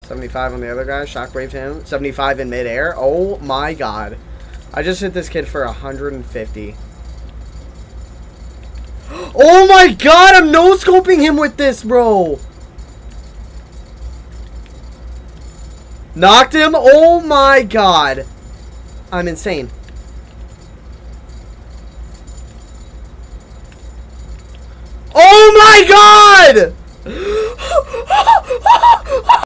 75 on the other guy. Shockwave him. 75 in midair. Oh my god. I just hit this kid for 150. Oh my god, I'm no-scoping him with this, bro. Knocked him. Oh my god. I'm insane. Oh my god!